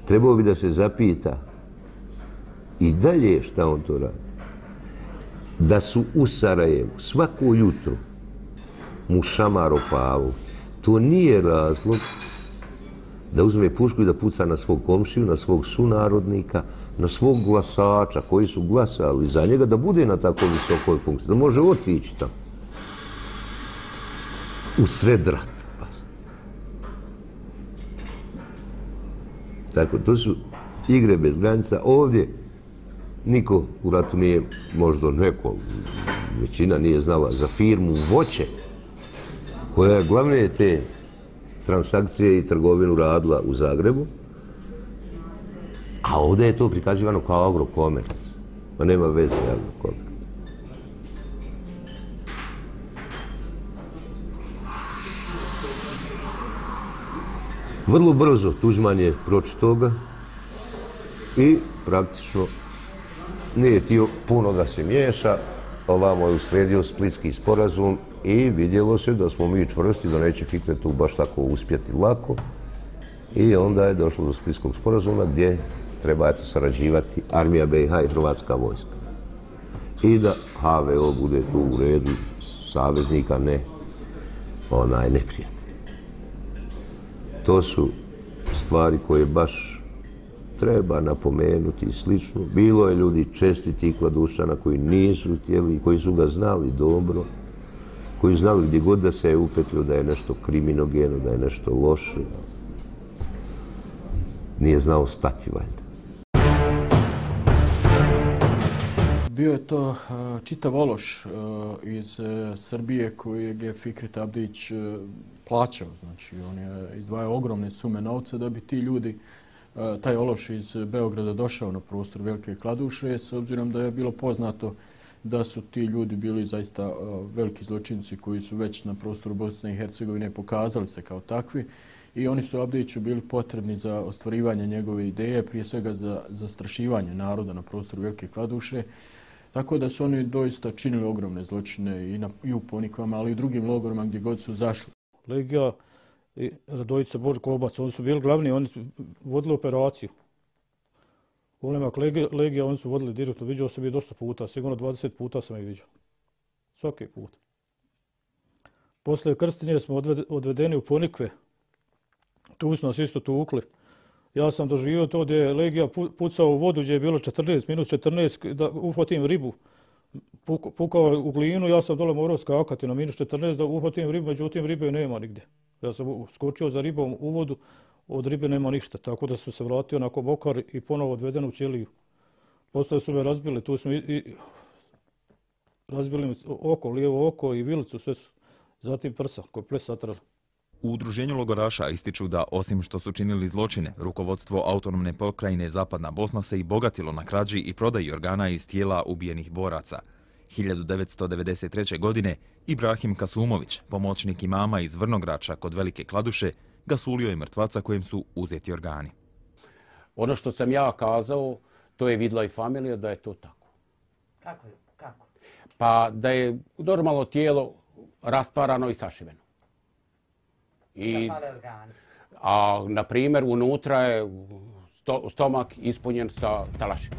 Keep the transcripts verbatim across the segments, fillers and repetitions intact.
trebao bi da se zapita i dalje šta on to radi. Da su u Sarajevu svako jutro mu šamaro palu, to nije razlog da uzme pušku i da puca na svog komšiju, na svog sunarodnika, na svog glasača koji su glasali za njega, da bude na tako visokoj funkciji, da može otići tamo. U sred rata. Tako, to su igre bez granica. Ovdje niko u ratu nije, možda neko, većina nije znala za firmu Voće, koja je glavne te transakcije i trgovinu radila u Zagrebu, a ovdje je to prikazivano kao Agrokomerc. Ma nema veze Agrokomerc. Vrlo brzo Tuđman je pročitao ga i praktično nije htio puno da se miješa. Ovamo je uslijedio Splitski sporazum i vidjelo se da smo mi čvrsti, da neće Fikretu baš tako uspjeti lako. I onda je došlo do Splitskog sporazuma gdje treba eto sarađivati Armija be i ha i Hrvatska vojska. I da ha ve o bude tu u redu saveznika, ne onaj neprijatelj. To su stvari koje baš treba napomenuti i slično. Bilo je ljudi čestitih Kladušana koji nisu htjeli, koji su ga znali dobro, koji su znali gdje god da se je upetljio da je nešto kriminogeno, da je nešto loše. Nije znao stati valjda. Bio je to čitav ološ iz Srbije kojeg je Fikret Abdić plaćao. Znači, on je izdvajao ogromne sume novca da bi ti ljudi, taj ološ iz Beograda došao na prostor Velike Kladuše, s obzirom da je bilo poznato da su ti ljudi bili zaista veliki zločinci koji su već na prostoru Bosne i Hercegovine pokazali se kao takvi i oni su Abdiću bili potrebni za ostvarivanje njegove ideje, prije svega za zastrašivanje naroda na prostoru Velike Kladuše. Tako da su oni doista činili ogromne zločine i, na, i u Ponikvama, ali i u drugim logorima gdje god su zašli. Legija i Radojica Božo Kobac, oni su bili glavni, oni su vodili operaciju. Ulemak Legija, Legija, oni su vodili direktno, viđao sam ih dosta puta, sigurno dvadeset puta sam ih viđao. Svaki put. Posle Krstinje smo odvedeni u Ponikve, tu su nas isto tukli. Ja sam doživio to gdje je Legija pucao u vodu gdje je bilo četrnaest minus četrnaest da uhvatim ribu. Pukao u glinu, ja sam dole morao skakati na minus četrnaest da uhvatim ribu, međutim ribe nema nigdje. Ja sam skočio za ribom u vodu, od ribe nema ništa, tako da su se vratio na Kobokar i ponovo odveden u Ćeliju. Poslije su me razbili, tu smo i, i razbili mi oko, lijevo oko i vilicu, sve su, zatim prsa koji ples satrali. U udruženju logoraša ističu da, osim što su činili zločine, rukovodstvo autonomne pokrajine Zapadna Bosna se i bogatilo na krađi i prodaji organa iz tijela ubijenih boraca. hiljadu devetsto devedeset treće. godine Ibrahim Kasumović, pomoćnik imama iz Vrnograča kod Velike Kladuše, gasulio je mrtvaca kojem su uzeti organi. Ono što sam ja kazao, to je vidjela i familija da je to tako. Kako? Kako? Pa da je normalno tijelo rasparano i sašiveno. I, a, na primjer, unutra je sto, stomak ispunjen sa talašima.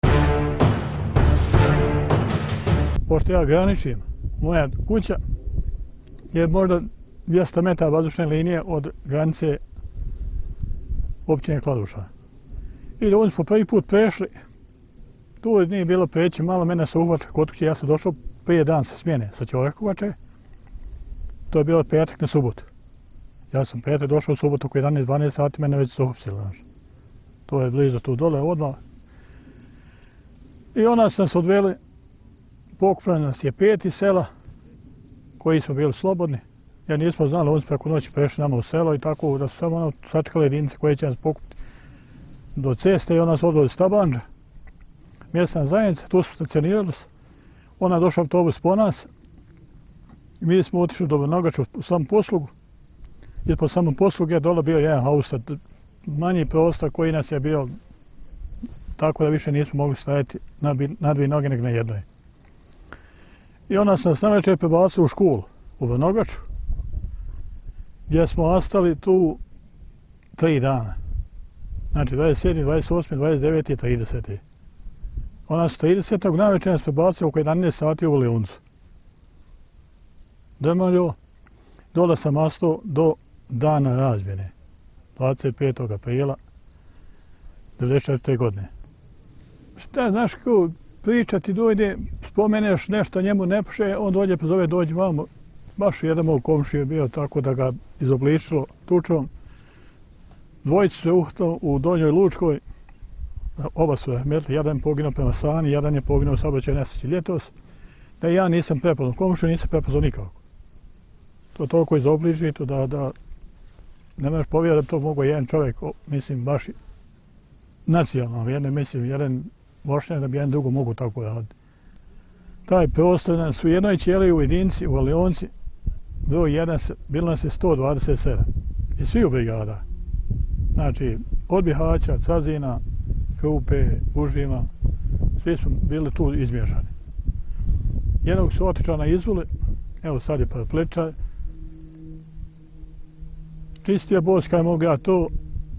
Pošto ja graničim, moja kuća je možda dvjesto metara vazdušne linije od granice općine Kladuša. I oni smo prvi put prešli. Tu nije bilo preći, malo mene se uhvatili kod kuće. Ja sam došao prije dan sa smjene sa Ćorekovače. To je bilo petak na subotu. Ja sam petak došao u subotu oko jedanaest dvanaest sati, mene već su uhapsili. To je blizu tu dole odmah. I onda sam se odveli, pokupili nas je pet iz sela, koji smo bili slobodni. Jer nismo znali, oni su preko noći prešli nama u selo i tako da su samo ono sačekali jedinice koje će nas pokupiti do ceste i onda su odveli Stabanđa. Mjesna zajednica, tu smo stacionirali se. Onda je došao autobus po nas. Mi smo otišli do Vrnogača u samu poslugu. I po samom poslugu je dole bio jedan haus, manji prostor koji nas je bio tako da više nismo mogli stajati na, na dvije noge nego na jednoj. I onda sam nas na večer prebacili u školu u Vrnogaču, gdje smo ostali tu tri dana. Znači dvadeset sedmi, dvadeset osmi, dvadeset deveti i trideseti. Ona su tridesetog navečer nas prebacili oko jedanaest sati u Leoncu. Drmaljo, dole sam ostao do dana razmjene, dvadeset petog aprila devedeset četvrte godine. Šta, znaš, kako priča ti dojde, spomeneš nešto, njemu ne puše, on dođe, pozove, dođi vamo. Baš jedan moj komšija je bio tako da ga izobličilo tučom. Dvojicu se uhvatilo u Donjoj Lučkoj, oba su rahmetli, jedan je poginuo prema Sani, jedan je poginuo u saobraćajnoj nesreći ljetos. Da ja nisam prepoznao komšiju, nisam prepoznao nikako. To toliko izobličito da, da ne možeš povjerati da to mogu jedan čovjek, mislim, baš nacionalno, jedan, mislim, jedan Bošnjak da bi jedan drugo mogu tako raditi. Taj prostor su u jednoj ćeliji u jedinici, u Alionci, broj jedan, bilo nas je sto dvadeset sedam. I svi u brigada. Znači, od Bihaća, Cazina, Krupe, Užima, svi smo bili tu izmješani. Jednog su otišao na izvole, evo sad je paraplečar. Čistio bos, kaj mogu ja to,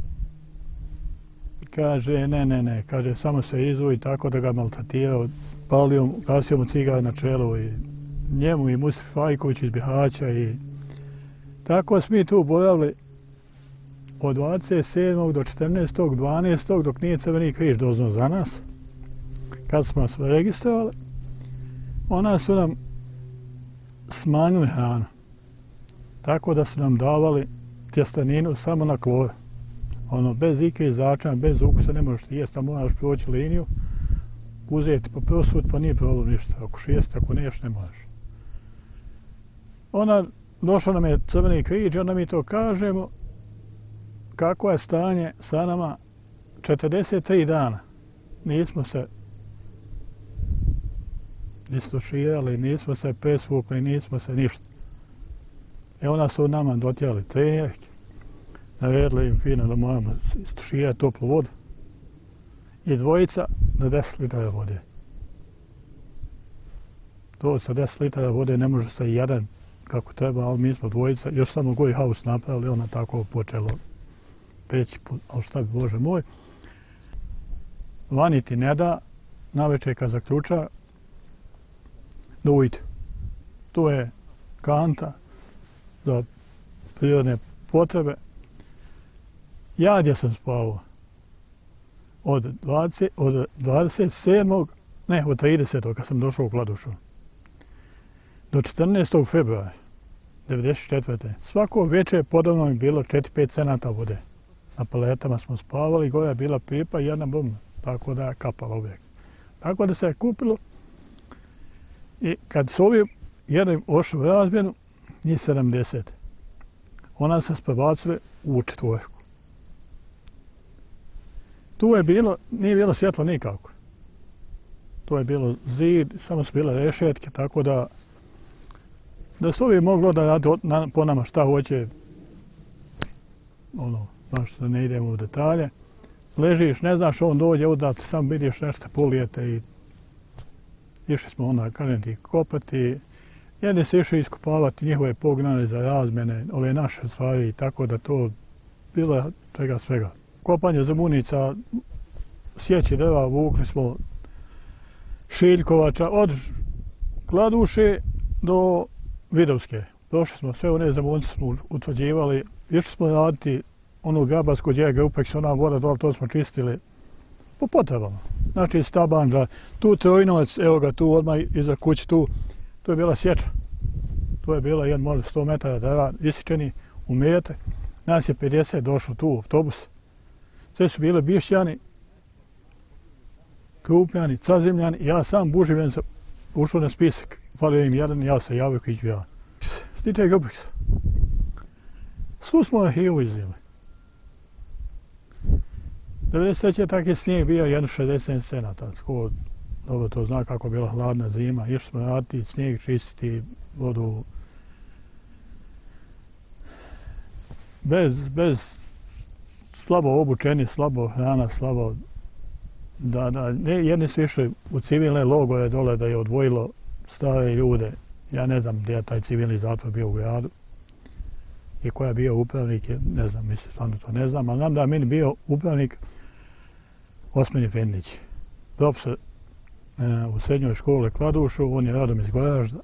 kaže, ne, ne, ne, kaže, samo se izvoji tako da ga maltretirao, palio, gasio mu cigar na čelo i njemu i Musif Fajković iz Bihaća i tako smo mi tu boravili od dvadeset sedmog do četrnaestog dvanaestog dok nije Crveni križ doznao za nas. Kad smo se registrovali, ona su nam smanjili hranu. Tako da su nam davali tjestaninu samo na klor. Ono, bez ikre začina, bez ukusa ne možeš jesti, a moraš proći liniju, uzeti pa prosut, pa nije problem ništa. Ako šijesti, ako neš, ne možeš. Ona, došla nam je Crveni križ i onda mi to kažemo, kako je stanje sa nama četrdeset tri dana. Nismo se istuširali, nismo se presvukli, nismo se ništa. I ona su nama dotjerali trenjerke, naredili im fino da moramo istuširati toplu vodu i dvojica na deset litara vode. To sa deset litara vode ne može se jedan kako treba, ali mi smo dvojica, još samo koji haus napravili, ona tako počelo peći, ali šta bi, Bože moj. Vani ti ne da, navečer kad zaključa, da ujde. To je kanta za prirodne potrebe. Ja gdje sam spavao? Od, dvadeset, od dvadeset sedmog ne, od tridesetog kad sam došao u Kladušu, do četrnaestog februara devedeset četvrte svako večer podavno mi bilo četiri pet cenata vode. Na paletama smo spavali, gore je bila pipa i jedna bomba, tako da je kapala uvijek. Tako da se je kupilo i kad su ovi jednom ošli u razmjenu, njih sedamdeset, ona se prebacili u četvorku. Tu je bilo, nije bilo svjetlo nikako. To je bilo zid, samo su bile rešetke, tako da da su ovi moglo da radi po nama šta hoće, ono, baš da ne idemo u detalje. Ležiš, ne znaš, on dođe udati, sam vidiš nešto polijete i išli smo onda, kažem ti, kopati. Jedni se išli iskopavati njihove pognane za razmjene, ove naše stvari, tako da to bilo čega svega. Kopanje zabunica, sjeći drva, vukli smo šiljkovača od Kladuše do Vidovske. Došli smo, sve one zabunice smo utvrđivali, išli smo raditi onu grabarsku gdje je Grupeks, ona voda dole, to smo čistili po potrebama. Znači Stabanđa, tu Trojnovac, evo ga tu odmah iza kuće, tu, tu je bila sječa. Tu je bila jedan možda sto metara drva, isičeni u metre. Nas je pedeset došlo tu u autobus. Sve su bile Bišćani, Krupljani, Cazimljani. Ja sam Buživljen sam ušao na spisak. Falio im jedan, ja se javio koji ću ja. Stiče Grupeksa. Svu smo arhivu izdjeli. devedeset treće je taki snijeg bio jedno šezdeset cenata. Tko dobro to zna kako je bila hladna zima. Išli smo raditi snijeg, čistiti vodu. Bez, bez slabo obučeni, slabo hrana, slabo... Da, da, ne, jedni su išli u civilne logore dole da je odvojilo stare ljude. Ja ne znam gdje je taj civilni zatvor bio u gradu. i koja je bio upravnik, ne znam, mislim, stvarno to ne znam, ali znam da je meni bio upravnik Osman Efendić, profesor e, u srednjoj školi Kladušu, on je rodom iz Goražda.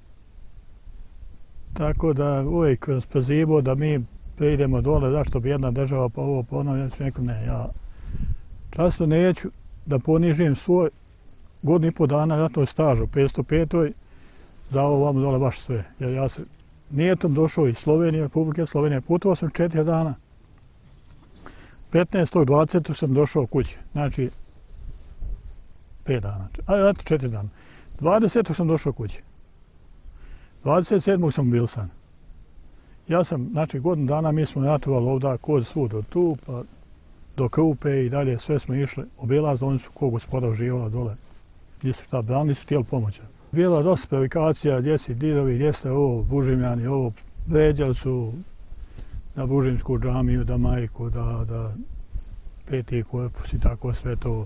Tako da uvijek nas pozivao da mi idemo dole, zašto bi jedna država pa ovo ponovno, ja sam rekao ne, ja často neću da ponižim svoj godinu i pol dana ratnog staža u petsto petoj za ovo vam dole baš sve. Jer ja sam nijetom došao iz Slovenije, Republike Slovenije, putovao sam četiri dana. petnaestog dvadesetog sam došao kući, znači pet dana, a eto četiri dana. dvadesetog sam došao kući. dvadeset sedmog sam bil san. Ja sam, znači godinu dana mi smo ratovali ovdje kod svud od tu, pa do Krupe i dalje sve smo išli obilazno, oni su ko gospoda uživala dole. Nisu šta brani, su htjeli pomoći. Bila je dosta previkacija, gdje si didovi, gdje ste ovo, bužimljani, ovo, vređali su na bužimsku džamiju, da majku, da, da peti korpus i tako sve to.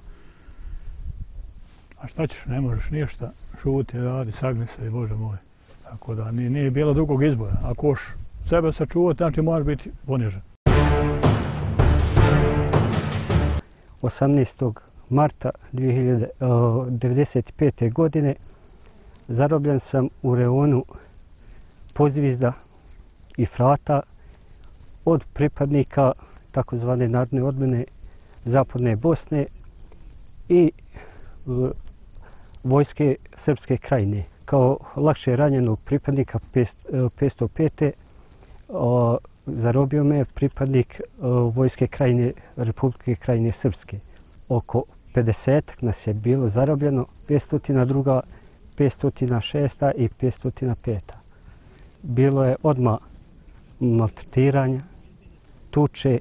A šta ćeš, ne možeš ništa, šuti, radi, sagni se i Bože moj. Tako da nije, nije bilo drugog izbora. Ako hoš sebe sačuvati, znači moraš biti ponižen. osamnaestog marta dvije hiljade devedeset pete. godine zarobljen sam u reonu Pozvizda i Frata od pripadnika takozvane narodne odbrane Zapadne Bosne i vojske Srpske Krajine. Kao lakše ranjenog pripadnika petsto pete. zarobio me pripadnik vojske Krajine, Republike Krajine Srpske. Oko pedesetak nas je bilo zarobljeno, petsto druga, petsto šesta i petsto peta. Bilo je odmah maltretiranja, tuče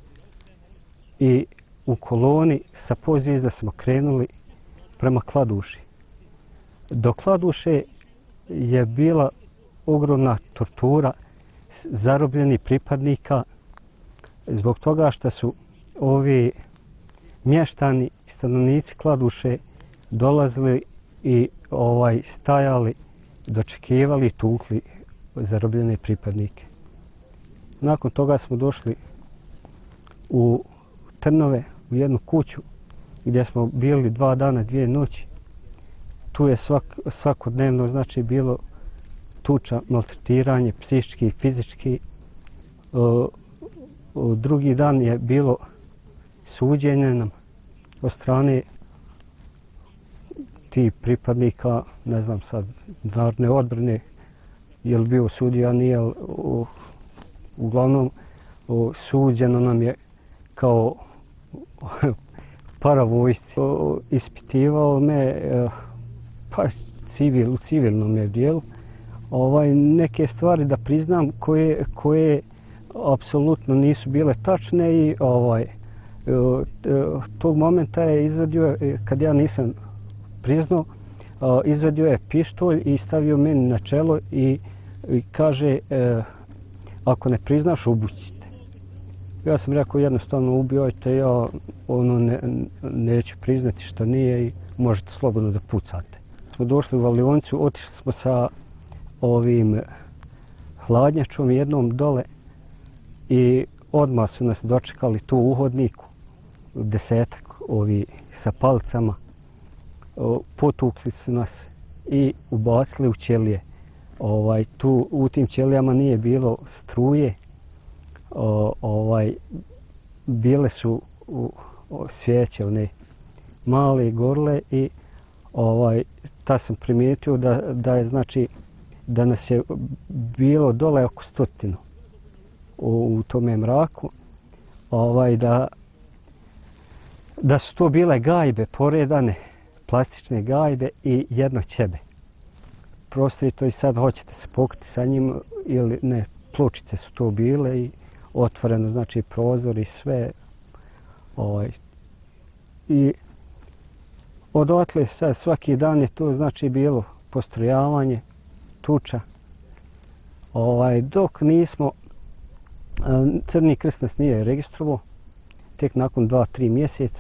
i u koloni sa Pozvizda smo krenuli prema Kladuši. Do Kladuše je bila ogromna tortura zarobljenih pripadnika zbog toga što su ovi mještani, stanovnici Kladuše dolazili i ovaj stajali, dočekivali i tukli zarobljene pripadnike. Nakon toga smo došli u Trnove, u jednu kuću gdje smo bili dva dana, dvije noći. Tu je svak, svakodnevno znači bilo tuča, maltretiranje, psihički i fizički. O, o, drugi dan je bilo suđenje nam od strane tih pripadnika, ne znam sad, narodne odbrane, je li bio sudija, nije, o, uglavnom o, suđeno nam je kao paravojsci. Ispitivao me pa civil, u civilnom je dijelu. Ovaj, neke stvari da priznam koje, koje apsolutno nisu bile tačne i ovaj, tog momenta je izvadio, kad ja nisam priznao, izvadio je pištolj i stavio meni na čelo i, i kaže ako ne priznaš, ubućite. Ja sam rekao jednostavno ubijajte, ja ono ne, neću priznati što nije i možete slobodno da pucate. Smo došli u Valioncu, otišli smo sa ovim hladnjačom jednom dole i odmah su nas dočekali tu u hodniku, desetak ovi sa palicama, potukli su nas i ubacili u ćelije. Ovaj, tu u tim ćelijama nije bilo struje, o, ovaj, bile su u, o, svijeće, one male gorle i ovaj, ta sam primijetio da, da je znači da nas je bilo dole oko stotinu u, u tome mraku, ovaj, da, da su to bile gajbe poredane, plastične gajbe i jedno ćebe. Prostori to i sad hoćete se pokriti sa njim ili ne, pločice su to bile i otvoreno, znači prozor i sve. Ovaj. I odatle sad svaki dan je to znači bilo postrojavanje, tuča. Ovaj, dok nismo, Crni krst nas nije registrovao, tek nakon dva, tri mjeseca,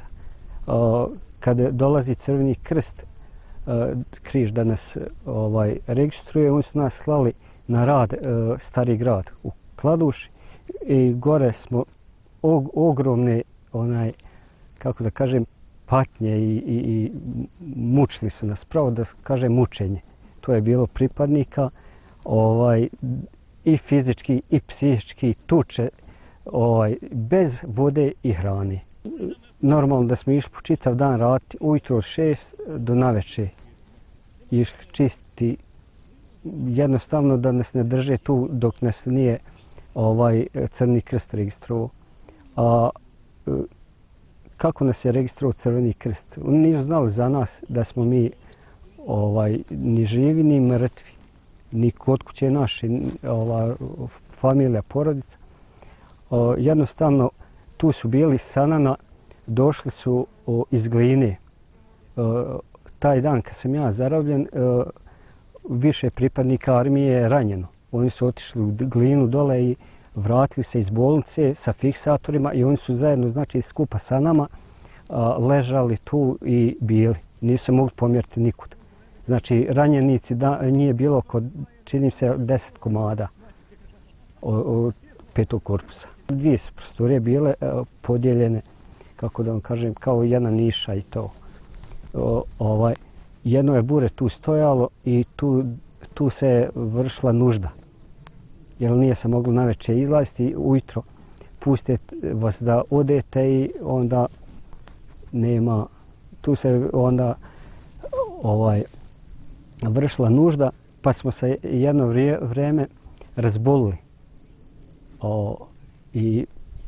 kada dolazi Crveni krst, križ da nas ovaj, registruje, oni su nas slali na rad Stari grad u Kladuši i gore smo og, ogromne, onaj, kako da kažem, patnje i, i, i mučili su nas, pravo da kažem mučenje. To je bilo pripadnika, ovaj, i fizički i psihički tuče, ovaj, bez vode i hrane. Normalno da smo išli po čitav dan raditi, ujutro od šest do naveče. Išli čistiti, jednostavno da nas ne drže tu dok nas nije ovaj Crni krst registrovao. A kako nas je registrovao Crveni krst? Oni nisu znali za nas da smo mi ovaj, ni živi ni mrtvi, ni kod kuće naši, ova, familija, porodica. O, jednostavno tu su bili Sanana, došli su o, iz Gline. O, taj dan kad sam ja zarobljen, o, više pripadnika armije je ranjeno. Oni su otišli u Glinu dole i vratili se iz bolnice sa fiksatorima i oni su zajedno, znači, skupa sa nama a, ležali tu i bili. Nisu se mogli pomjeriti nikud. Znači, ranjenici da, nije bilo oko, činim se, deset komada od petog korpusa. Dvije su prostorije bile a, podijeljene, kako da vam kažem, kao jedna niša i to. O, ovaj, jedno je bure tu stojalo i tu, tu se vršila nužda. Jer nije se moglo naveče izlaziti, ujutro puste vas da odete i onda nema, tu se onda ovaj, vršila nužda, pa smo se jedno vrijeme razbolili. O, i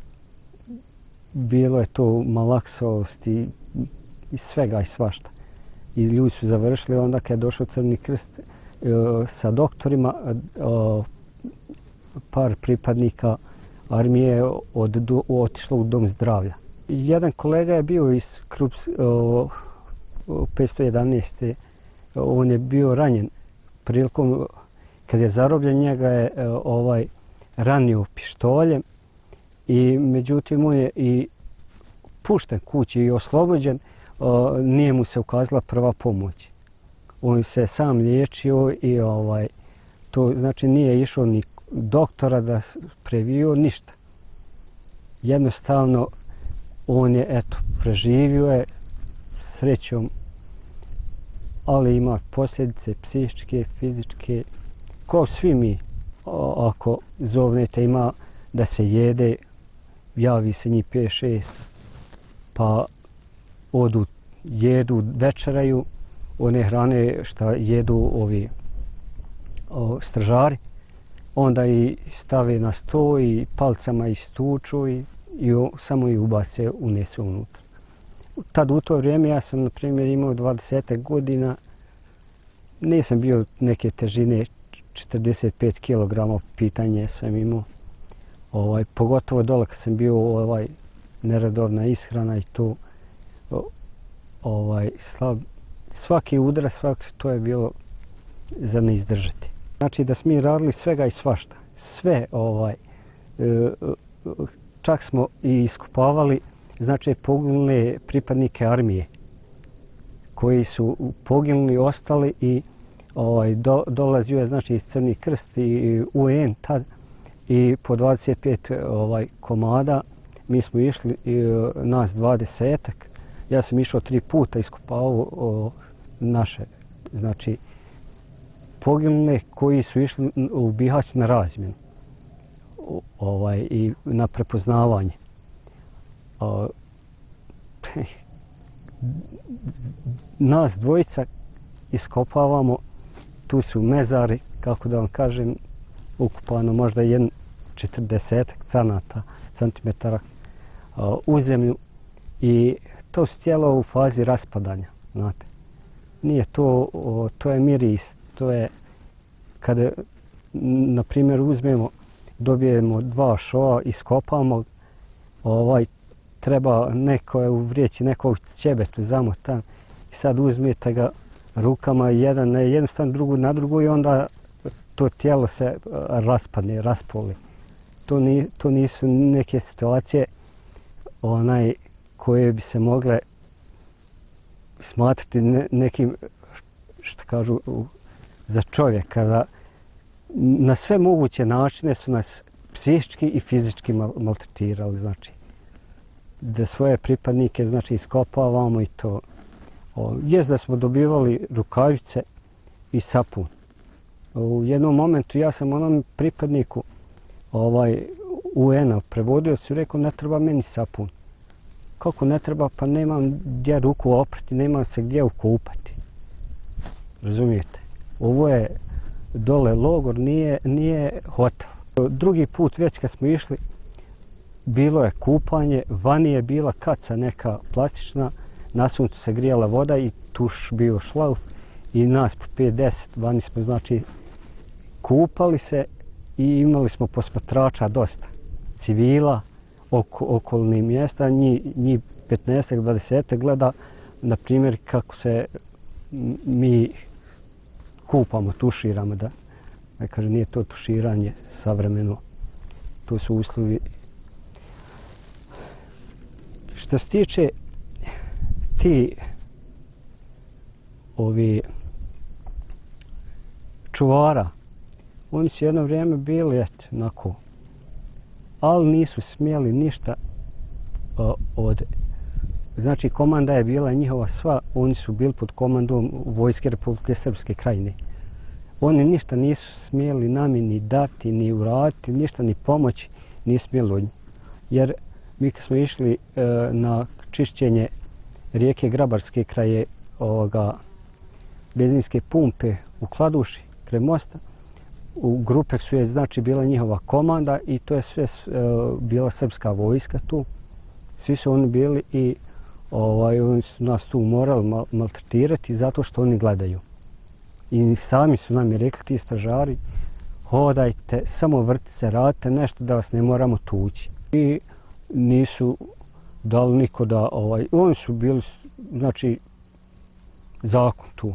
bilo je to malaksost i, i svega i svašta. I ljudi su završili onda kad je došao Crni krst o, sa doktorima, o, par pripadnika armije od, otišlo u dom zdravlja. Jedan kolega je bio iz Krups, o, petsto jedanaest. On je bio ranjen prilikom kad je zarobljen, njega je ovaj ranio pištoljem i međutim on je i pušten kući i oslobođen, o, nije mu se ukazala prva pomoć. On se sam liječio i ovaj to znači nije išao ni doktora da previo ništa. Jednostavno on je eto preživio je srećom, ali ima posljedice psihičke, fizičke, kao svi mi. Ako zovnete ima da se jede, javi se njih pet šest, pa odu, jedu, večeraju, one hrane što jedu ovi o, stražari, onda i stave na sto i palcama istuču i, i o, samo i ubace, unesu unutra. Tad u to vrijeme ja sam, na primjer, imao dvadeset godina, nisam bio neke težine, četrdeset pet kilograma, pitanje sam imao. Ovaj, pogotovo dole kad sam bio ovaj, neredovna ishrana i to ovaj, slab. Svaki udar, svaki, to je bilo za ne izdržati. Znači da smo mi radili svega i svašta. Sve, ovaj, čak smo i iskopavali, znači poginule pripadnike armije koji su poginuli, ostali i ovaj, do, dolazio je znači iz Crni krst i U N tad i po dvadeset pet ovaj, komada mi smo išli i, nas dvadesetak. Ja sam išao tri puta iskopavao o, naše, znači poginule koji su išli u Bihać na razmjenu o, ovaj, i na prepoznavanje. O, nas dvojica iskopavamo, tu su mezari, kako da vam kažem, ukupano možda jedan četrdesetak canata, centimetara o, u zemlju i to su tijelo u fazi raspadanja, znate. Nije to, o, to je miris, to je kada, na primjer, uzmemo, dobijemo dva šova, iskopamo, ovaj, treba neko je uvrijeći nekog ćebetu zamotan i sad uzmete ga rukama jedan na jednu stranu, drugu na drugu i onda to tijelo se raspadne, raspoli. To, ni, to nisu neke situacije onaj, koje bi se mogle smatrati ne, nekim, što kažu, za čovjeka. Da na sve moguće načine su nas psihički i fizički maltretirali, znači. Da svoje pripadnike, znači, iskopavamo i to. Jest da smo dobivali rukavice i sapun. U jednom momentu ja sam onom pripadniku ovaj, U N-a prevodiocu rekao ne treba meni sapun. Kako ne treba? Pa nemam gdje ruku oprati, nemam se gdje ukupati. Razumijete? Ovo je dole logor, nije, nije hotel. Drugi put već kad smo išli, bilo je kupanje, vani je bila kaca neka plastična, na suncu se grijala voda i tuš bio šlauf i nas po pet deset vani smo znači kupali se i imali smo posmatrača dosta. Civila, oko, okolnih mjesta, njih, njih petnaest dvadeset gleda, na primjer, kako se mi kupamo, tuširamo, da ne kaže, nije to tuširanje savremeno, to su uslovi. Što se tiče ti ovi čuvara, oni su jedno vrijeme bili, eto, onako, ali nisu smjeli ništa o, od... Znači, komanda je bila njihova sva, oni su bili pod komandom Vojske Republike Srpske Krajine. Oni ništa nisu smjeli nami ni dati, ni uraditi, ništa ni pomoći, nisu smjeli od njih. Jer mi kad smo išli e, na čišćenje rijeke Grabarske kraje ovoga benzinske pumpe u Kladuši, kraj mosta, u Grupeksu je znači bila njihova komanda i to je sve uh, bila srpska vojska tu. Svi su oni bili i ovaj, oni su nas tu morali mal maltretirati zato što oni gledaju. I sami su nam rekli, ti stražari, hodajte, samo vrti se, radite nešto da vas ne moramo tući. I nisu dali niko da, ovaj, oni su bili, znači, zakon tu.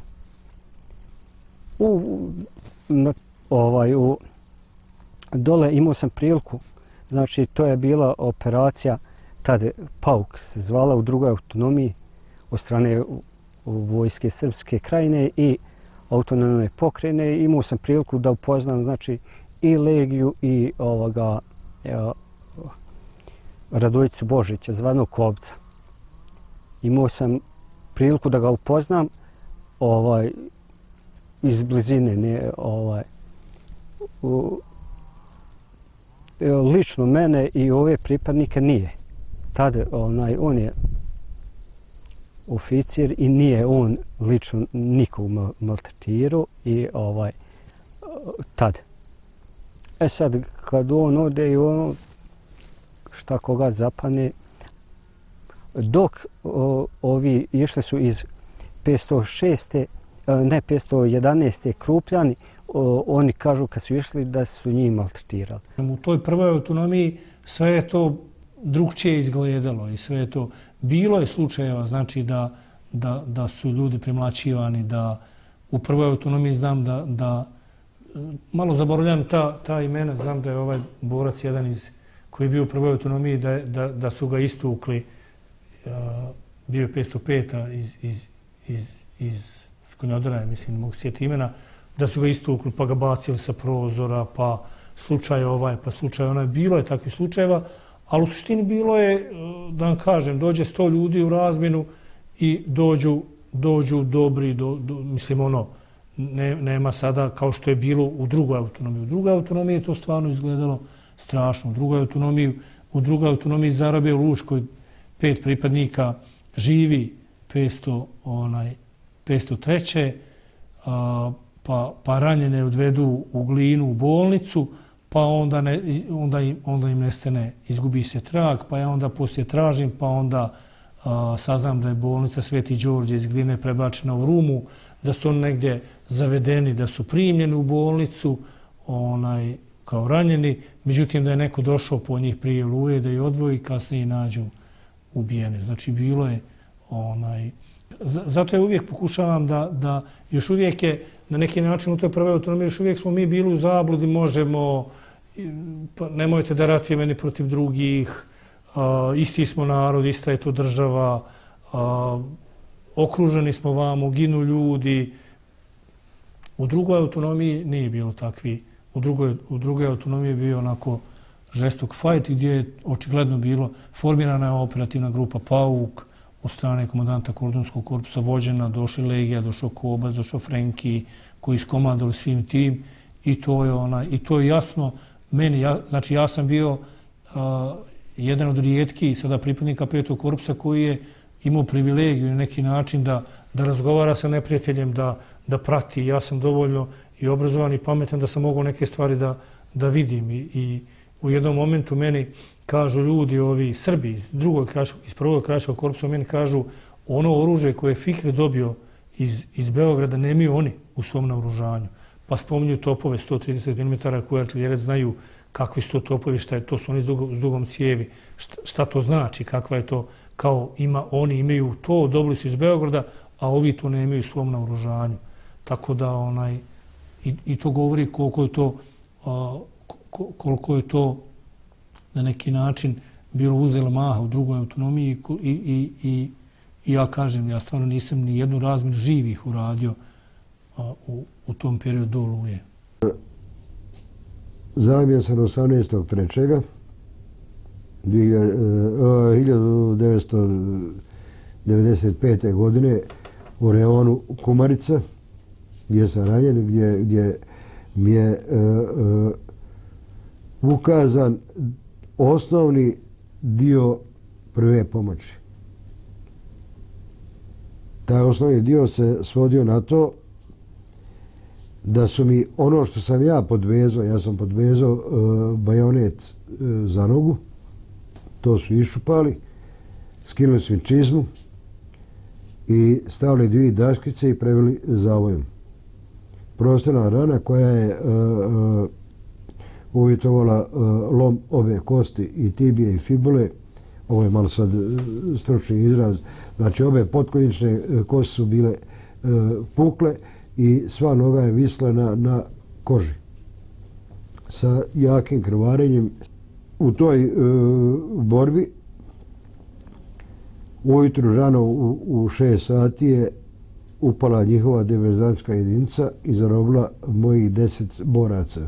U, na, ovaj, u, dole imao sam priliku, znači to je bila operacija, tada Pauk se zvala u drugoj autonomiji od strane Vojske Srpske Krajine i autonomne pokrajine. Imao sam priliku da upoznam znači, i Legiju i ovoga, ja, Radojicu Božića, zvanog Kobca. Imao sam priliku da ga upoznam ovaj, iz blizine, ne, ovaj, u, lično mene i ove pripadnike nije. Tada onaj, on je oficir i nije on lično nikog maltretirao i ovaj, tad. E sad, kad on ode i ono, šta koga zapane, dok o, ovi išli su iz petsto šeste ne petsto jedanaeste Krupljani, o, oni kažu kad su išli da su njih maltretirali. U toj prvoj autonomiji sve je to drugčije izgledalo i sve je to. Bilo je slučajeva, znači da, da, da su ljudi primlaćivani, da u prvoj autonomiji znam da, da malo zaboravljam ta, ta imena, znam da je ovaj borac jedan iz, koji je bio u prvoj autonomiji, da, da, da su ga istukli, bio je petsto peta iz, iz, iz, iz Skonjodraja, mislim, mogu sjeti imena, da su ga istukli pa ga bacili sa prozora, pa slučaj ovaj, pa slučaj onaj. Bilo je takvih slučajeva, ali u suštini bilo je, da vam kažem, dođe sto ljudi u razmjenu i dođu, dođu dobri, do, do, mislim ono, ne, nema sada kao što je bilo u drugoj autonomiji. U drugoj autonomiji je to stvarno izgledalo strašno. U drugoj autonomiji, u drugoj autonomiji Zarabe u Lučkoj pet pripadnika živi petsto, onaj, petsto treće A, pa, pa ranjene odvedu u Glinu u bolnicu, pa onda, ne, onda, im, onda im nestane, izgubi se trag, pa ja onda poslije tražim, pa onda a, saznam da je bolnica Sveti Đorđe iz Gline prebačena u Rumu, da su oni negdje zavedeni, da su primljeni u bolnicu onaj, kao ranjeni, međutim da je neko došao po njih prije Oluje, da je odvoji, kasnije nađu ubijene. Znači bilo je onaj... Zato ja uvijek pokušavam da, da još uvijek je na neki način u toj prvoj autonomiji, još uvijek smo mi bili u zabludi, možemo, pa nemojte da ratujemo meni protiv drugih, a, isti smo narod, ista je to država, a, okruženi smo vamo, ginu ljudi. U drugoj autonomiji nije bilo takvi. U drugoj, u drugoj autonomiji je bio onako žestok fajt gdje je očigledno bilo formirana operativna grupa Pauk od strane komandanta Kordunskog korpusa vođena, došli Legija, došao Kobas, došao Frenki, koji iskomandovali svim tim i to je, ona, i to je jasno meni. Ja, znači ja sam bio uh, jedan od rijetkih sada pripadnika petog korpusa koji je imao privilegiju na neki način da, da razgovara sa neprijateljem, da, da prati. Ja sam dovoljno i obrazovan i pametan da sam mogao neke stvari da, da vidim. I, i u jednom momentu meni kažu ljudi, ovi Srbi iz, drugog, iz prvog krajiškog korpusa, meni kažu ono oružje koje je Fikri dobio iz, iz Beograda nemaju oni u svom naoružanju. Pa spominju topove sto trideset milimetara koje artiljerec znaju kakvi su to topovi, šta je to, su oni s, dugo, s dugom cijevi, šta, šta to znači, kakva je to, kao ima, oni imaju to, dobili su iz Beograda, a ovi to nemaju u svom naoružanju. Tako da onaj, i, i to govori koliko je to, a, koliko je to na neki način bilo uzelo maha u drugoj autonomiji i, i, i, i ja kažem, ja stvarno nisam ni jednu razmjenu živih uradio a, u, u tom periodu do Oluje. Zarobljen sam osamnaestog trećega hiljadu devetsto devedeset pete. godine u reonu Kumarica, gdje sam ranjen, gdje, gdje mi je uh, uh, ukazan osnovni dio prve pomoći. Taj osnovni dio se svodio na to da su mi ono što sam ja podvezao, ja sam podvezao uh, bajonet uh, za nogu, to su iščupali, skinuli su mi čizmu i stavili dvije daškice i preveli zavojom. Prostorna rana koja je uh, uh, uvjetovala uh, lom obe kosti i tibije i fibule, ovo je malo sad uh, stručni izraz, znači obe potkonjične uh, kosti su bile uh, pukle i sva noga je visla na, na koži sa jakim krvarenjem. U toj uh, borbi ujutru rano u, u šest sati je upala njihova diverzantska jedinica i zarobila mojih deset boraca.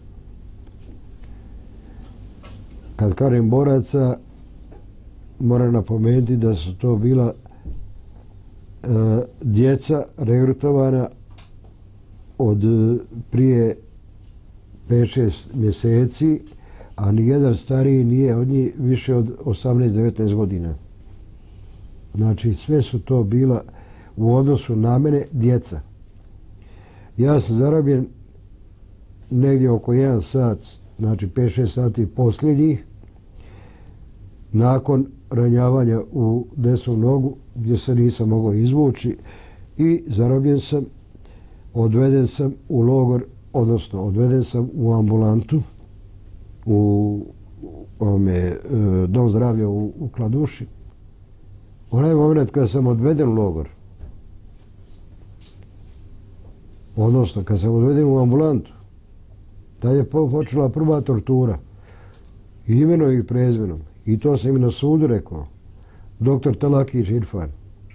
Kad kažem boraca, moram napomenuti da su to bila uh, djeca regrutovana od uh, prije pet šest mjeseci, a nijedan stariji nije od njih više od osamnaest devetnaest godina. Znači, sve su to bila u odnosu na mene djeca. Ja sam zarobljen negdje oko jedan sat, znači pet šest sati posljednjih, nakon ranjavanja u desnu nogu, gdje se nisam mogao izvući, i zarobljen sam, odveden sam u logor, odnosno odveden sam u ambulantu, u ome, dom zdravlja u, u Kladuši. Onaj moment kad sam odveden u logor, odnosno kad sam odveden u ambulantu, tad je počela prva tortura. Imenom i prezmenom. I to sam im na sudu rekao. Doktor Talakić Irfan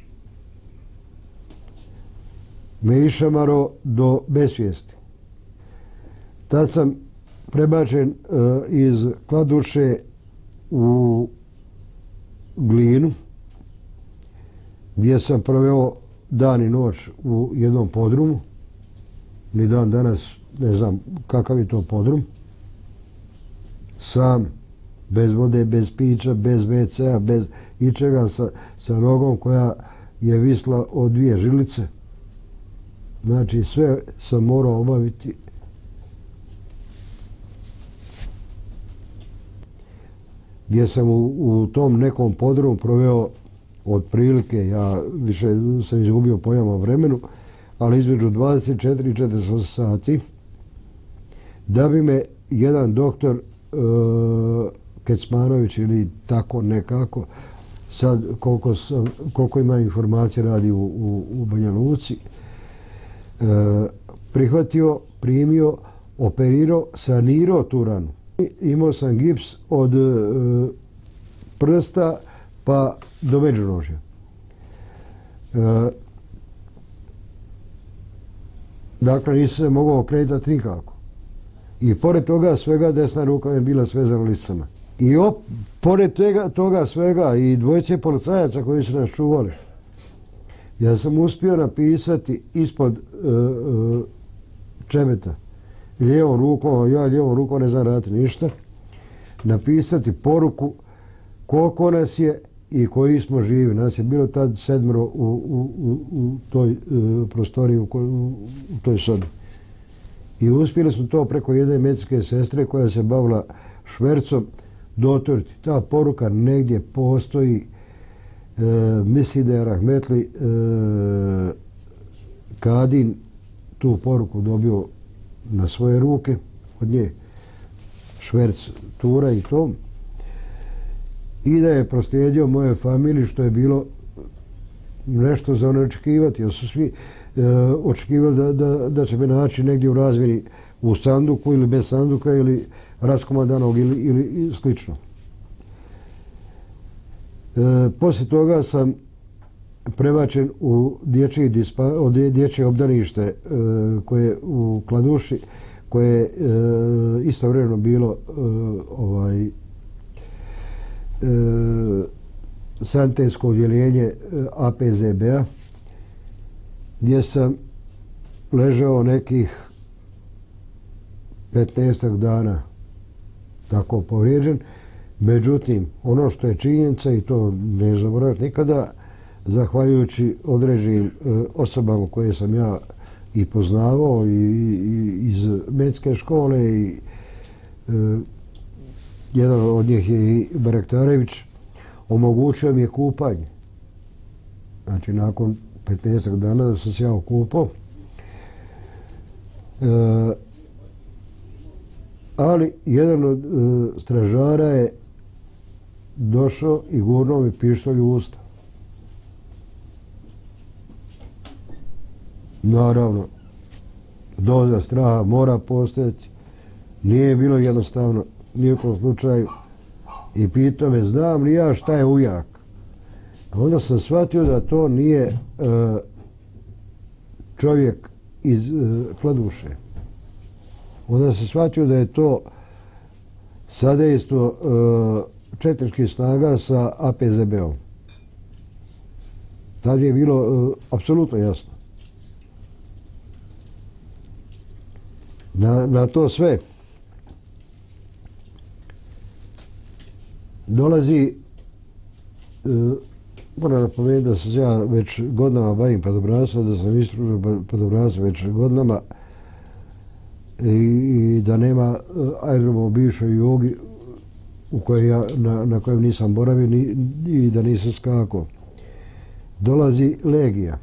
me išamaro do besvijesti. Tad sam prebačen uh, iz Kladuše u Glinu, gdje sam proveo dan i noć u jednom podrumu. Ni dan danas ne znam kakav je to podrum. Sam, bez vode, bez pića, bez ve cea, bez ičega, sa, sa nogom koja je visla od dvije žilice. Znači, sve sam morao obaviti. Gdje sam u, u tom nekom podrumu proveo otprilike, ja više sam izgubio pojam o vremenu, ali između dvadeset četiri i četrdeset osam sati, da bi me jedan doktor uh, Kecmanović ili tako nekako, sad koliko, sam, koliko ima informacije radi u, u, u Banja Luci, uh, prihvatio, primio, operirao, sanirao tu ranu. Imao sam gips od uh, prsta pa do međunožja. Uh, dakle, nisam se mogao kretati nikako. I pored toga svega desna ruka mi je bila svezana lisicama. I op, pored tega, toga svega i dvojice policajaca koji su nas čuvali, ja sam uspio napisati ispod uh, uh, čebeta lijevom rukom, ja lijevom rukom ne znam raditi ništa, napisati poruku koliko nas je i koji smo živi. Nas je bilo tad sedmero u, u, u, u toj uh, prostoriji, u, u, u toj sobi. I uspjeli smo to preko jedne medicinske sestre koja se bavila švercom doturiti. Ta poruka negdje postoji. E, misli da je rahmetli e, Kadin tu poruku dobio na svoje ruke od nje, šverc tura i to, i da je proslijedio moje familiji, što je bilo nešto za ono očekivati, jer su svi e, očekivali da, da, da će me naći negdje u razmjeni u sanduku ili bez sanduka ili raskomandanog ili, ili slično. E, poslije toga sam prebačen u dječje, dispa, dječje obdanište e, koje u Kladuši, koje je e, istovremeno bilo e, ovaj, e, sanitetsko odjeljenje A P Z B-a, gdje sam ležao nekih petnaestak dana tako povrijeđen. Međutim, ono što je činjenica, i to ne zaboraviti nikada, zahvaljujući određenim e, osobama koje sam ja i poznavao i, i iz medicinske škole, i e, jedan od njih je i Barektarević, omogućio mi je kupanje. Znači, nakon petnaestak dana da sam se ja okupao. E, ali jedan od e, stražara je došao i gurnuo mi pištolj u usta. Naravno, doza straha mora postojati. Nije bilo jednostavno nijekom slučaju. I pitao me, znam li ja šta je ujak? A onda sam shvatio da to nije e, čovjek iz e, Kladuše. Onda sam shvatio da je to sadejstvo e, četničkih snaga sa A P Z B-om. Tad je bilo e, apsolutno jasno. Na, na to sve dolazi, e, moram napomenuti da sam ja već godinama bavim padobranstvom, da sam istručio padobranstvo već godinama i, i da nema aerodroma u bivšoj Jugi u kojoj ja, na, na kojem nisam boravio ni, i da nisam skakao. Dolazi Legija,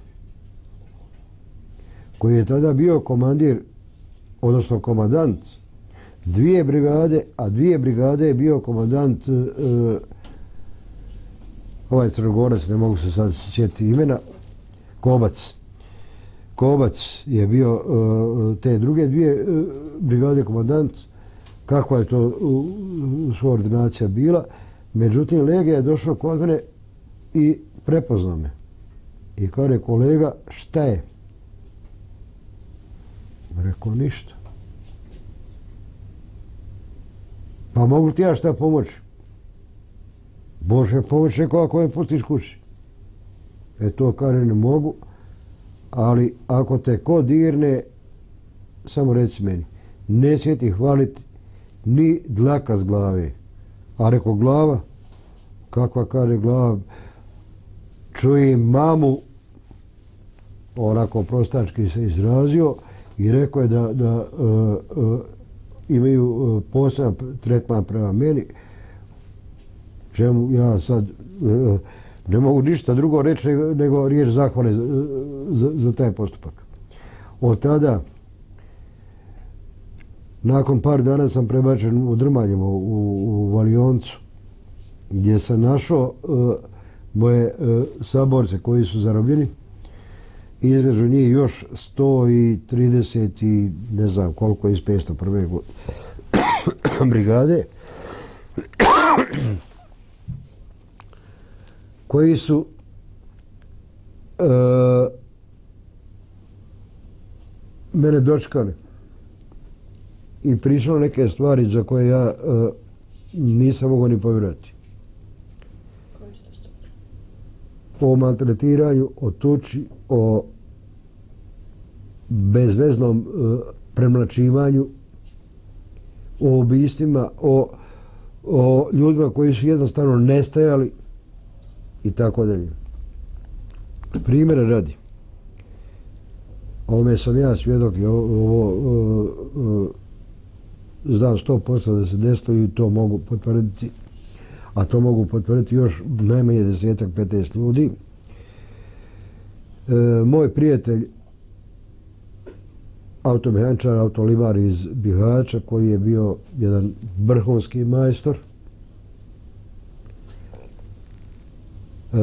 koji je tada bio komandir, odnosno komandant dvije brigade, a dvije brigade je bio komandant uh, ovaj Crnogorac, ne mogu se sad sjetiti imena, Kobac. Kobac je bio uh, te druge dvije uh, brigade komandant, kakva je to uh, suordinacija bila. Međutim, Legija je došao kod mene i prepoznao me. I kaže, kolega, šta je? Rekao, ništa. Pa mogu ti ja šta pomoći? Možeš mi pomoći neko ako me pustiš kući. E to kaže, ne mogu, ali ako te ko dirne, samo reci meni. Ne smije ti hvaliti ni dlaka s glave. A rekao, glava? Kakva kaže glava? Čujem mamu, onako prostački se izrazio, i rekao je da, da uh, uh, imaju uh, poseban tretman prema meni, čemu ja sad uh, ne mogu ništa drugo reći nego, nego riječ zahvale za, za, za taj postupak. Od tada, nakon par dana sam prebačen u Drmaljevo, u, u Valioncu, gdje sam našao uh, moje uh, saborce koji su zarobljeni. Između njih još sto trideset i ne znam koliko iz petsto prve brigade, koji su e, mene dočekali i pričalo neke stvari za koje ja uh, nisam mogao ni povjerovati. O maltretiranju, o tuči, o bezveznom uh, premlačivanju, o ubistvima, o, o ljudima koji su jednostavno nestajali i tako dalje. Primjera radi. Ovome sam ja svjedok i ovo, ovo uh, uh, znam sto posto da se desilo i to mogu potvrditi, a to mogu potvrditi još najmanje desetak, petnaest ljudi. E, moj prijatelj, automehaničar, autolimar iz Bihaća, koji je bio jedan vrhunski majstor, e,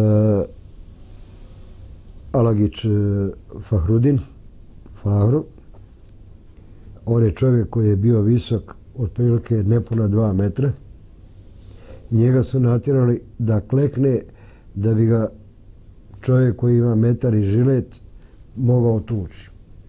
Alagić Fahrudin, Fahru, on je čovjek koji je bio visok otprilike nepuna dva metra. Njega su natjerali da klekne da bi ga čovjek koji ima metar i žilet mogao tući.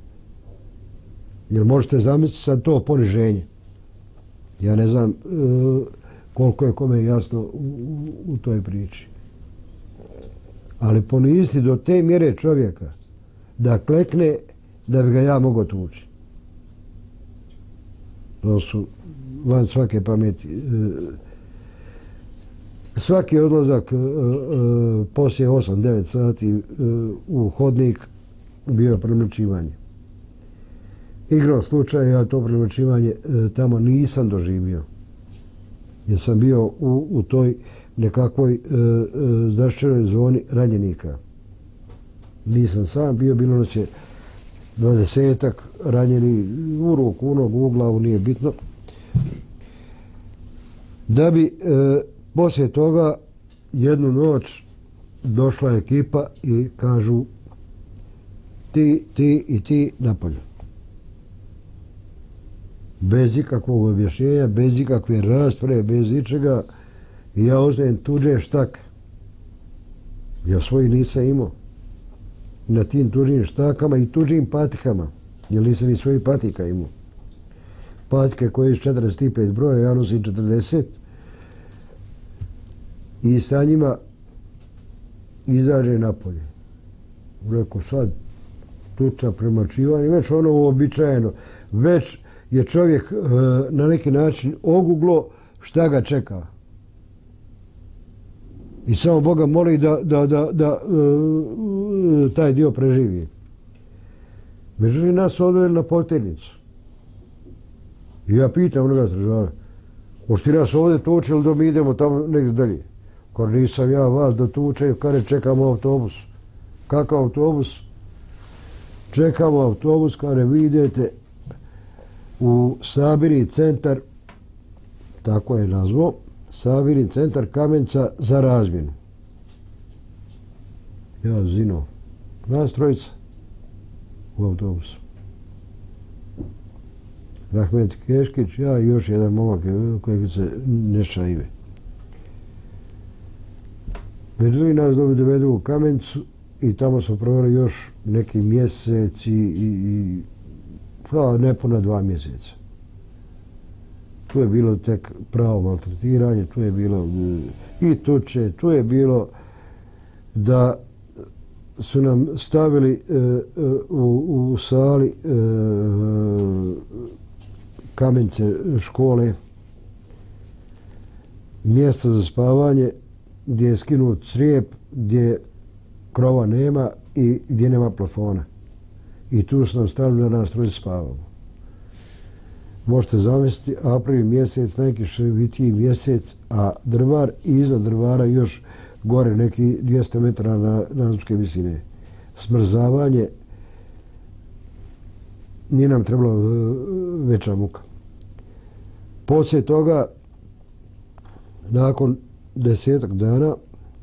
Jer možete zamisliti sad to poniženje. Ja ne znam e, koliko je kome jasno u, u, u toj priči. Ali poniziti do te mjere čovjeka da klekne da bi ga ja mogao tući. To su van svake pameti. Svaki odlazak poslije osam devet sati u hodnik bio je premlačivanje. Igrom slučaja ja to premlačivanje tamo nisam doživio. Jer sam bio u, u toj nekakvoj zaštićenoj zoni ranjenika. Nisam sam bio, bilo nas je dvadesetak ranjeni u ruku, u nogu, u glavu, nije bitno. Da bi e, poslije toga jednu noć došla ekipa i kažu ti, ti i ti napolje. Bez ikakvog objašnjenja, bez ikakve rasprave, bez ičega. I ja uzmem tuđe štake. Ja svoji nisam imao. Na tim tuđim štakama i tuđim patikama, jer nisam ni svojih patika imao. Patike koje iz četrdeset pet broja, ja nosim četrdeset. I sa njima izađe napolje. Rekao sad, tuča, premlačivanje, već ono uobičajeno. Već je čovjek e, na neki način oguglo šta ga čeka. I samo Boga moli da, da, da, da uh, taj dio preživi. Međutim, nas odveli na Poternicu. I ja pitam onoga stražara, hoće ti nas ovdje tući ili da mi idemo tamo negdje dalje? Kar nisam ja vas da tuče, kare čekamo autobus. Kakav autobus? Čekamo autobus, kare vi idete u sabirni centar, tako je nazvao, sabirni centar Kamenca za razmjenu. Ja zino, nas trojica u autobusu. Rahmet Keškić, ja i još jedan momak kojeg se Neša Ive. Međutim, nas dovedu u Kamencu i tamo smo proveli još neki mjesec i, i, i pa, nepuna dva mjeseca. Tu je bilo tek pravo maltretiranje, tu je bilo i tuče, tu je bilo da su nam stavili e, u, u sali e, Kamence škole mjesto za spavanje gdje je skinut crijep, gdje krova nema i gdje nema plafona. I tu su nam stavili da nas troje spavamo. Možete zamisliti, april mjesec, neki ševitiji mjesec, a drvar i iznad drvara još gore neki dvjesto metara na nadmorske visine. Smrzavanje, nije nam trebalo veća muka. Poslije toga, nakon desetak dana,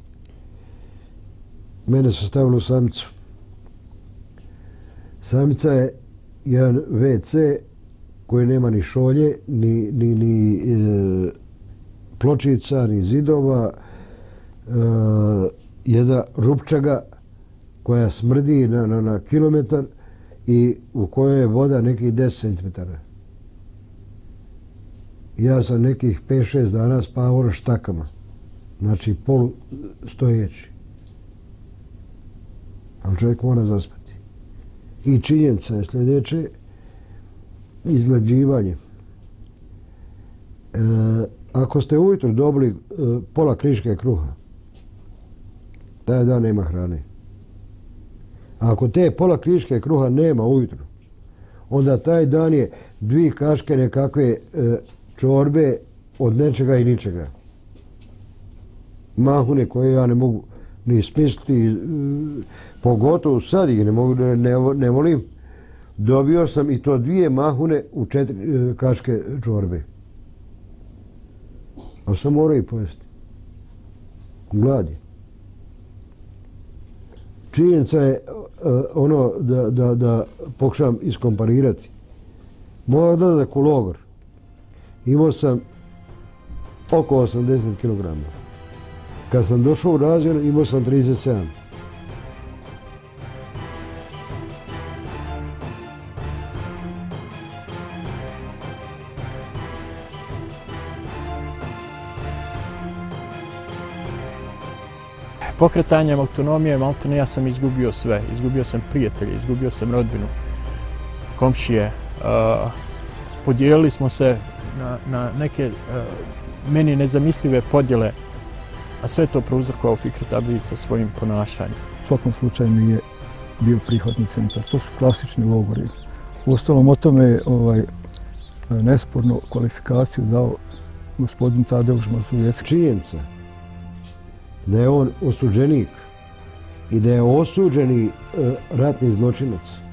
mene su stavili u samicu. Samica je jedan ve ce koji nema ni šolje, ni, ni, ni e, pločica, ni zidova, e, jedna rupčaga koja smrdi na, na, na kilometar i u kojoj je voda nekih deset centimetara. ja sam nekih pet šest dana spavao na štakama. Znači, polu stojeći. Ali čovjek mora zaspati. I činjenica je sljedeće, izglađivanje. E, ako ste ujutro dobili e, pola kriške kruha, taj dan nema hrane. A ako te pola kriške kruha nema ujutro, onda taj dan je dvije kaške nekakve e, čorbe od nečega i ničega. Mahune koje ja ne mogu ni smisliti, e, pogotovo sad ih ne, mogu, ne, ne volim. Dobio sam i to dvije mahune u četiri e, kaške čorbe. Ali sam morao i pojesti. Glad je. Činjenica je uh, ono da, da, da pokušam iskomparirati. Moj odlazak u logor imao sam oko osamdeset kilograma. Kad sam došao u razvoj imao sam trideset sedam. Pokretanjem autonomije, maltene ja sam izgubio sve. Izgubio sam prijatelje, izgubio sam rodbinu, komšije. Uh, podijelili smo se na, na neke uh, meni nezamislive podjele, a sve to prouzrokovao Fikret Abdić sa svojim ponašanjem. U svakom slučaju mi je bio prihvatni centar. To su klasični logori. Uostalom, o tome je ovaj, nesporno kvalifikaciju dao gospodin Tadeuš Mazujec. Činjenica da je on osuđenik i da je osuđeni uh, ratni zločinac.